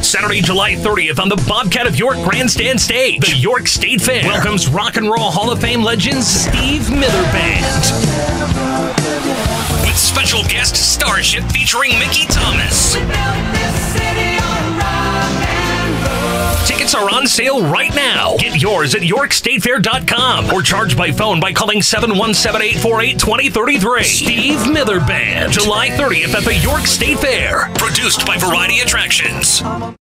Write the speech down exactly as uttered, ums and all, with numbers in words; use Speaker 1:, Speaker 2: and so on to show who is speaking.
Speaker 1: Saturday, July thirtieth on the Bobcat of York Grandstand Stage. The York State Fair welcomes Rock and Roll Hall of Fame legend Steve Miller Band. With special guest Starship featuring Mickey Thomas. Tickets are on sale right now. Get yours at york state fair dot com or charge by phone by calling seven one seven, eight four eight, two zero three three. Steve Miller Band, July thirtieth at the York State Fair. Produced by Variety Attractions.